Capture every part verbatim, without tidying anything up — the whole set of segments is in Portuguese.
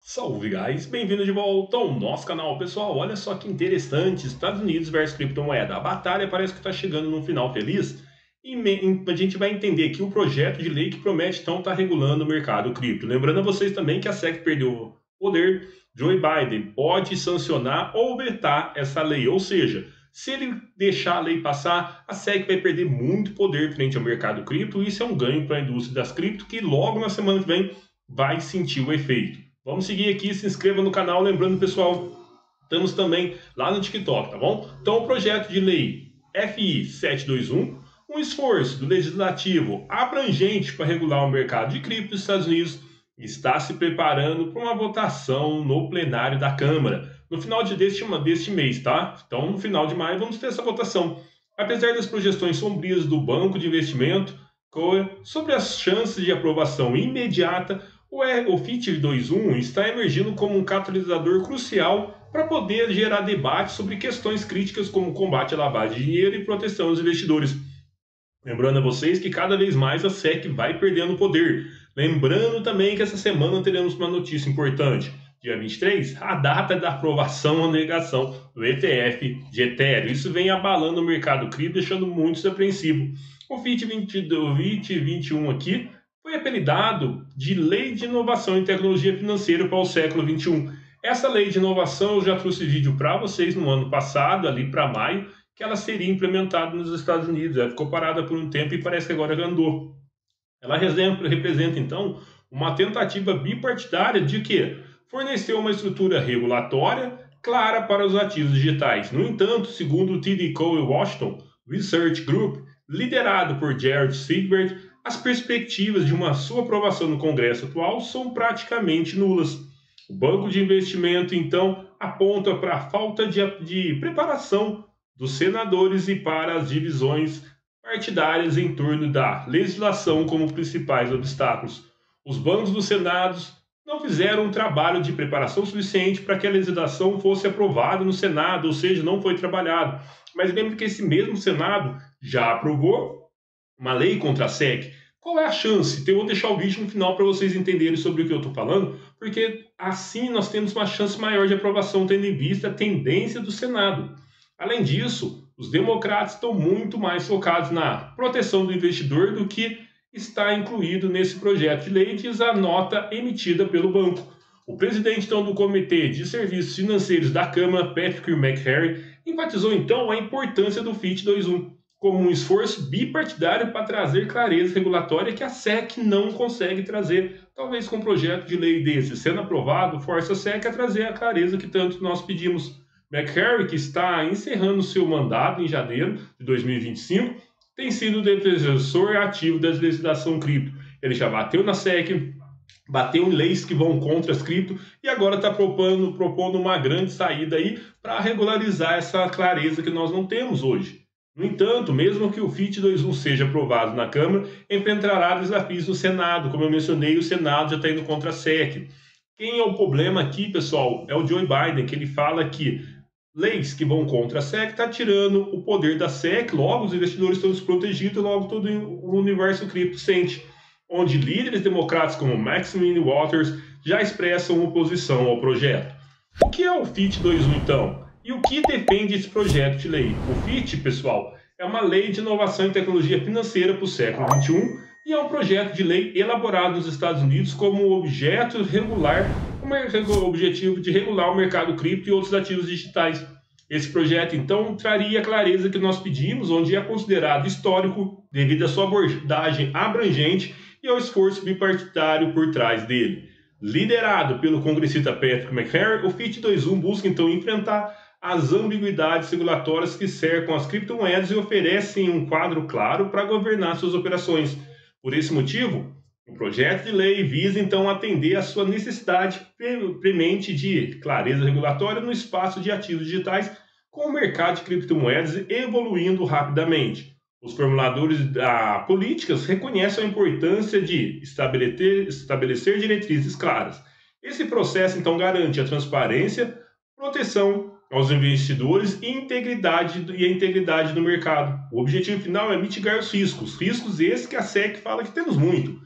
Salve, guys! Bem-vindo de volta ao nosso canal, pessoal. Olha só que interessante, Estados Unidos versus criptomoeda. A batalha parece que está chegando num final feliz e me- a gente vai entender aqui o projeto de lei que promete então estar regulando o mercado cripto. Lembrando a vocês também que a S E C perdeu o poder. Joe Biden pode sancionar ou vetar essa lei, ou seja, se ele deixar a lei passar, a S E C vai perder muito poder frente ao mercado cripto. E isso é um ganho para a indústria das cripto que logo na semana que vem vai sentir o efeito. Vamos seguir aqui, se inscreva no canal, lembrando, pessoal, estamos também lá no TikTok, tá bom? Então, o projeto de lei F I setecentos e vinte e um, um esforço do legislativo abrangente para regular o mercado de cripto dos Estados Unidos, está se preparando para uma votação no plenário da Câmara, no final de deste, deste mês, tá? Então, no final de maio, vamos ter essa votação. Apesar das projeções sombrias do Banco de Investimento sobre as chances de aprovação imediata, o F I T vinte e um está emergindo como um catalisador crucial para poder gerar debate sobre questões críticas como combate à lavagem de dinheiro e proteção dos investidores. Lembrando a vocês que cada vez mais a S E C vai perdendo poder. Lembrando também que essa semana teremos uma notícia importante. Dia vinte e três, a data da aprovação ou negação do E T F de Ethereum. Isso vem abalando o mercado cripto, deixando muitos apreensivos. O F I T vinte e vinte e um aqui foi apelidado de Lei de Inovação em Tecnologia Financeira para o século vinte e um. Essa lei de inovação eu já trouxe vídeo para vocês no ano passado, ali para maio, que ela seria implementada nos Estados Unidos. Ela ficou parada por um tempo e parece que agora andou. Ela representa, então, uma tentativa bipartidária de que fornecer uma estrutura regulatória clara para os ativos digitais. No entanto, segundo o T D Cowen Washington Research Group, liderado por Jared Seibert, as perspectivas de uma sua aprovação no Congresso atual são praticamente nulas. O banco de investimento, então, aponta para a falta de, de preparação dos senadores e para as divisões partidárias em torno da legislação como principais obstáculos. Os bancos do Senado não fizeram um trabalho de preparação suficiente para que a legislação fosse aprovada no Senado, ou seja, não foi trabalhado. Mas lembre que esse mesmo Senado já aprovou uma lei contra a S E C. Qual é a chance? Então, eu vou deixar o vídeo no final para vocês entenderem sobre o que eu estou falando, porque assim nós temos uma chance maior de aprovação, tendo em vista a tendência do Senado. Além disso, os democratas estão muito mais focados na proteção do investidor do que está incluído nesse projeto de lei, diz a nota emitida pelo banco. O presidente então, do Comitê de Serviços Financeiros da Câmara, Patrick McHenry, enfatizou então a importância do F I T vinte e um como um esforço bipartidário para trazer clareza regulatória que a S E C não consegue trazer. Talvez com um projeto de lei desse sendo aprovado, força a S E C a trazer a clareza que tanto nós pedimos. McHenry, que está encerrando seu mandato em janeiro de dois mil e vinte e cinco, tem sido o defensor ativo da legislação cripto. Ele já bateu na S E C, bateu em leis que vão contra as cripto e agora está propondo, propondo uma grande saída aí para regularizar essa clareza que nós não temos hoje. No entanto, mesmo que o F I T vinte e um seja aprovado na Câmara, enfrentará desafios no Senado. Como eu mencionei, o Senado já está indo contra a S E C. Quem é o problema aqui, pessoal? É o Joe Biden, que ele fala que leis que vão contra a S E C está tirando o poder da S E C, logo os investidores estão desprotegidos, logo todo o universo cripto sente, onde líderes democratas como Maxine Waters já expressam oposição ao projeto. O que é o F I T vinte e um, então? E o que defende esse projeto de lei? O F I T, pessoal, é uma lei de inovação em tecnologia financeira para o século vinte e um e é um projeto de lei elaborado nos Estados Unidos como objeto regular, um objetivo de regular o mercado cripto e outros ativos digitais. Esse projeto, então, traria a clareza que nós pedimos, onde é considerado histórico devido à sua abordagem abrangente e ao esforço bipartidário por trás dele. Liderado pelo congressista Patrick McHenry, o F I T vinte e um busca, então, enfrentar as ambiguidades regulatórias que cercam as criptomoedas e oferecem um quadro claro para governar suas operações. Por esse motivo, o projeto de lei visa então atender à sua necessidade premente de clareza regulatória no espaço de ativos digitais, com o mercado de criptomoedas evoluindo rapidamente. Os formuladores da políticas reconhecem a importância de estabelecer, estabelecer diretrizes claras. Esse processo então garante a transparência, proteção aos investidores e, integridade, e a integridade do mercado. O objetivo final é mitigar os riscos, riscos esses que a S E C fala que temos muito.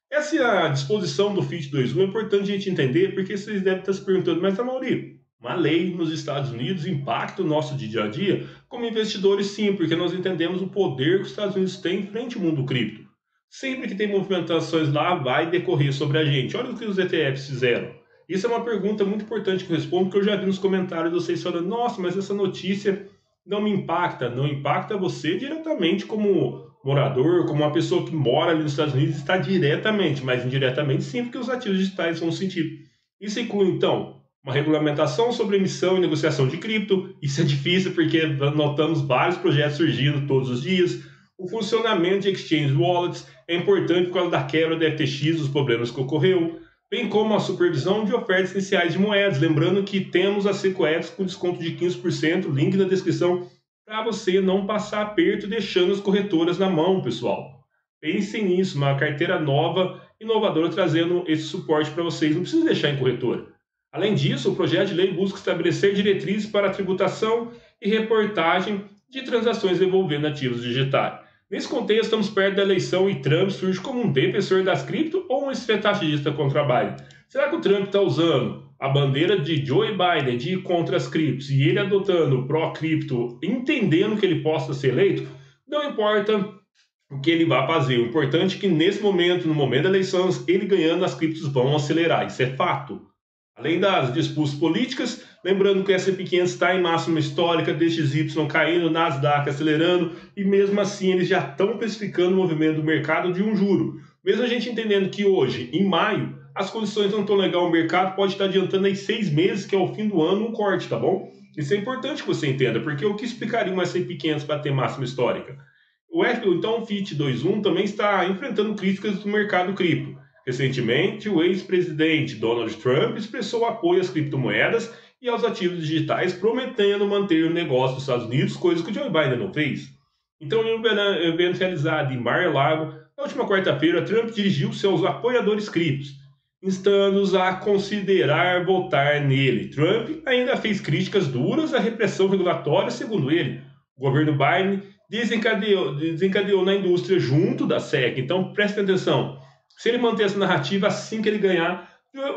Essa disposição do FIT vinte e um é importante a gente entender, porque vocês devem estar se perguntando, mas Amaury, uma lei nos Estados Unidos impacta o nosso dia a dia? Como investidores, sim, porque nós entendemos o poder que os Estados Unidos têm frente ao mundo cripto. Sempre que tem movimentações lá, vai decorrer sobre a gente. Olha o que os E T Fs fizeram. Isso é uma pergunta muito importante que eu respondo, porque eu já vi nos comentários vocês falando, nossa, mas essa notícia não me impacta. Não impacta você diretamente como morador, como uma pessoa que mora ali nos Estados Unidos, está diretamente, mas indiretamente sim, porque os ativos digitais vão sentir. Isso inclui, então, uma regulamentação sobre emissão e negociação de cripto. Isso é difícil porque notamos vários projetos surgindo todos os dias. O funcionamento de exchange wallets é importante por causa da quebra da F T X, dos problemas que ocorreu, bem como a supervisão de ofertas iniciais de moedas. Lembrando que temos a Secoex com desconto de quinze por cento, link na descrição, para você não passar aperto deixando as corretoras na mão, pessoal. Pensem nisso, uma carteira nova, inovadora, trazendo esse suporte para vocês. Não precisa deixar em corretora. Além disso, o projeto de lei busca estabelecer diretrizes para a tributação e reportagem de transações envolvendo ativos digitais. Nesse contexto, estamos perto da eleição e Trump surge como um defensor das cripto ou um estrategista contra Biden. Será que o Trump está usando a bandeira de Joe Biden de ir contra as criptos e ele adotando o pró-cripto, entendendo que ele possa ser eleito? Não importa o que ele vai fazer. O importante é que nesse momento, no momento da eleição, ele ganhando, as criptos vão acelerar. Isso é fato. Além das disputas políticas, lembrando que o S and P quinhentos está em máxima histórica, D X Y caindo, Nasdaq acelerando, e mesmo assim eles já estão precificando o movimento do mercado de um juro. Mesmo a gente entendendo que hoje, em maio, as condições não estão legais, o mercado pode estar adiantando aí seis meses, que é o fim do ano, um corte, tá bom? Isso é importante que você entenda, porque o que explicaria um S and P quinhentos para ter máxima histórica? O F, então o FIT vinte e um também está enfrentando críticas do mercado cripto. Recentemente, o ex-presidente Donald Trump expressou apoio às criptomoedas e aos ativos digitais, prometendo manter o negócio dos Estados Unidos, coisa que o Joe Biden não fez. Então, em um evento realizado em Mar-a-Lago, na última quarta-feira, Trump dirigiu-se aos apoiadores criptos, instando-os a considerar votar nele. Trump ainda fez críticas duras à repressão regulatória, segundo ele. O governo Biden desencadeou, desencadeou na indústria junto da S E C. Então, prestem atenção. Se ele manter essa narrativa, assim que ele ganhar,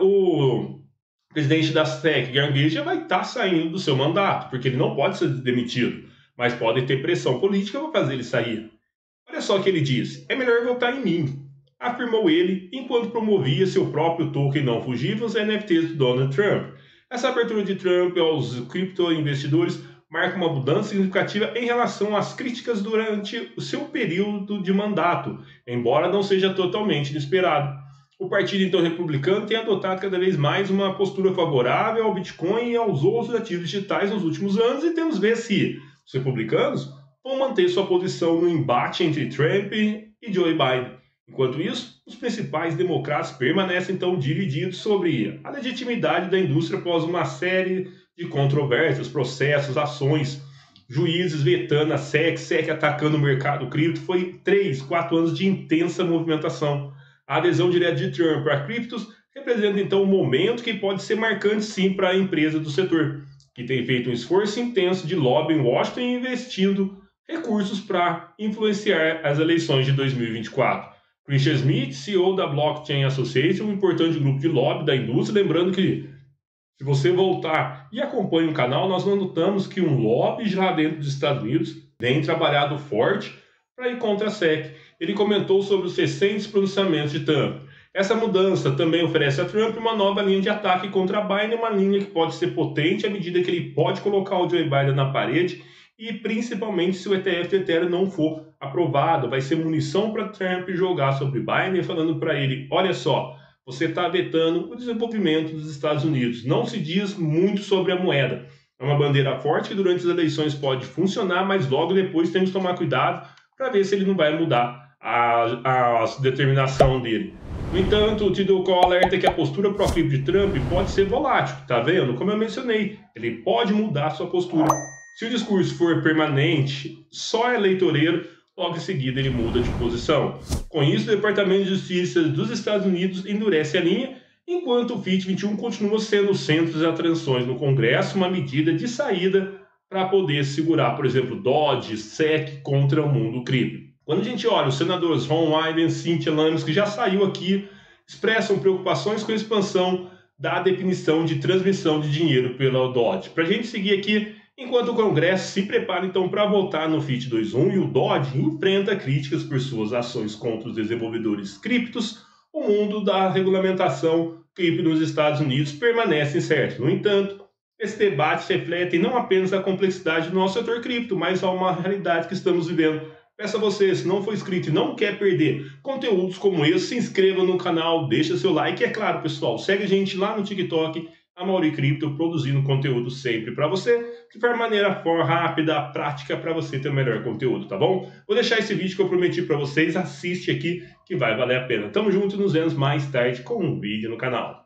o presidente da S E C, Gary já vai estar saindo do seu mandato, porque ele não pode ser demitido, mas pode ter pressão política para fazer ele sair. Olha só o que ele diz: é melhor votar em mim, afirmou ele enquanto promovia seu próprio token não fugível, os N F Ts do Donald Trump. Essa abertura de Trump aos criptoinvestidores marca uma mudança significativa em relação às críticas durante o seu período de mandato, embora não seja totalmente inesperado. O partido então republicano tem adotado cada vez mais uma postura favorável ao Bitcoin e aos outros ativos digitais nos últimos anos, e temos ver se os republicanos vão manter sua posição no embate entre Trump e Joe Biden. Enquanto isso, os principais democratas permanecem então divididos sobre a legitimidade da indústria após uma série de controvérsias, processos, ações, juízes vetando a S E C, S E C atacando o mercado cripto. Foi três, quatro anos de intensa movimentação. A adesão direta de Trump para criptos representa então um momento que pode ser marcante sim para a empresa do setor, que tem feito um esforço intenso de lobby em Washington e investindo recursos para influenciar as eleições de dois mil e vinte e quatro. Christian Smith, C E O da Blockchain Association, um importante grupo de lobby da indústria, lembrando que se você voltar e acompanha o canal, nós notamos que um lobby lá dentro dos Estados Unidos tem trabalhado forte para ir contra a S E C. Ele comentou sobre os recentes pronunciamentos de Trump. Essa mudança também oferece a Trump uma nova linha de ataque contra Biden, uma linha que pode ser potente à medida que ele pode colocar o Joe Biden na parede, e principalmente se o E T F de Ethereum não for aprovado, vai ser munição para Trump jogar sobre Biden, falando para ele: olha só, você está vetando o desenvolvimento dos Estados Unidos. Não se diz muito sobre a moeda. É uma bandeira forte que durante as eleições pode funcionar, mas logo depois temos que tomar cuidado para ver se ele não vai mudar a, a determinação dele. No entanto, te dou qual alerta que a postura pró-cripto de Trump pode ser volátil, tá vendo? Como eu mencionei, ele pode mudar sua postura. Se o discurso for permanente, só eleitoreiro, logo em seguida ele muda de posição. Com isso, o Departamento de Justiça dos Estados Unidos endurece a linha, enquanto o FIT vinte e um continua sendo o centro das atenções no Congresso, uma medida de saída para poder segurar, por exemplo, Dodge, S E C contra o mundo cripto. Quando a gente olha os senadores Ron Wyden, Cynthia Lummis, que já saiu aqui, expressam preocupações com a expansão da definição de transmissão de dinheiro pela D O D. Para a gente seguir aqui, enquanto o Congresso se prepara então para votar no F I T vinte e um e o D O D enfrenta críticas por suas ações contra os desenvolvedores criptos, o mundo da regulamentação cripto nos Estados Unidos permanece incerto. No entanto, esse debate reflete não apenas a complexidade do nosso setor cripto, mas a uma realidade que estamos vivendo. Peço a você, se não for inscrito e não quer perder conteúdos como esse, se inscreva no canal, deixa seu like e, é claro, pessoal, segue a gente lá no TikTok, a Mauri Cripto, produzindo conteúdo sempre para você, de forma maneira for rápida, prática, para você ter o melhor conteúdo, tá bom? Vou deixar esse vídeo que eu prometi para vocês, assiste aqui que vai valer a pena. Tamo junto e nos vemos mais tarde com um vídeo no canal.